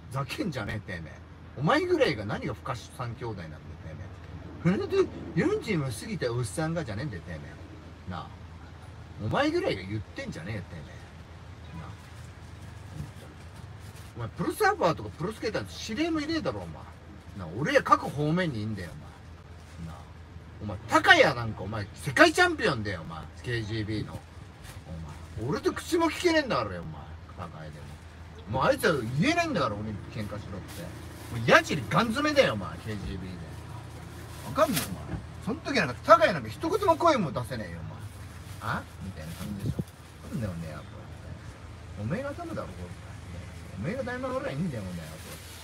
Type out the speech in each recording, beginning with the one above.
ざけんじゃねえてめえ。お前ぐらいが何が不可三兄弟なんだよてめえ。それで40も過ぎたおっさんがじゃねえんだよてめえ。なあ、お前ぐらいが言ってんじゃねえよてめえ。なあ、お前プロサーファーとかプロスケーターって指令もいねえだろお前。なあ、俺や各方面にいいんだよお前。なあ、お前高谷なんかお前世界チャンピオンだよお前。 KGB のお前、俺と口も聞けねえんだからよお前。高谷でもうあいつは言えないんだから俺に喧嘩しろって。もうやじりガン詰めだよお前 KGB で。わかんねえお前。その時なんか高谷なんか一言も声も出せねえよお前。あみたいな感じでしょ。なんだよねやっぱおめえがダメだろこれ。おめえが大魔王ぐらいいいんだよおめえは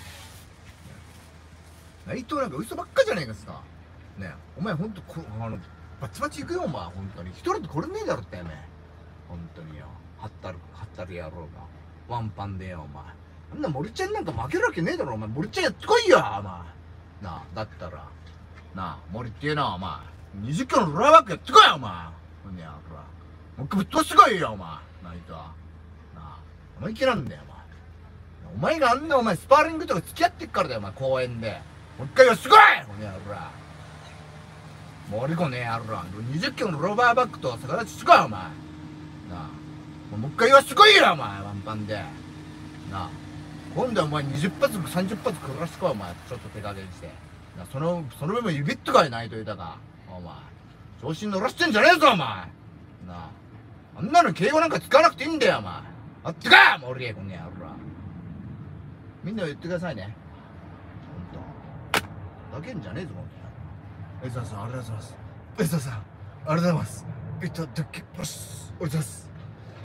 これ。内藤なんか嘘ばっかじゃねえかさ。ねえお前ほんとバチバチ行くよお前。ほんとに一人でこれねえだろってめえ。ほんとによ。はったる野郎がワンパンでよお前。あんな森ちゃんなんか負けるわけねえだろお前。森ちゃんやってこいよお前。なあ、だったらなあ、森っていうのはお前20キロのローバックやってこいよお前。ほんにゃほらもう一回ぶっ通してこいよお前。ナイトはなあ、思い切らんだよお前。お前があんなお前スパーリングとか付き合ってっからだよお前。公園でもう一回よしてこいほんにゃほら森子ねえ野郎。20キロのローバーバックと逆立ちしてこいお前。なあ、もう一回言わしてこいよお前。ワンパンでなあ、今度はお前20発30発食らしてこいお前。ちょっと手加減してな。その部分指っとかいないといたかお前。調子に乗らしてんじゃねえぞお前。なあ、あんなの敬語なんか使わなくていいんだよお前。あってか森こんねやろ。みんな言ってくださいねほんと。だけんじゃねえぞほんと。エザさんありがとうございます。エザさんありがとうございます。いただきます。おります。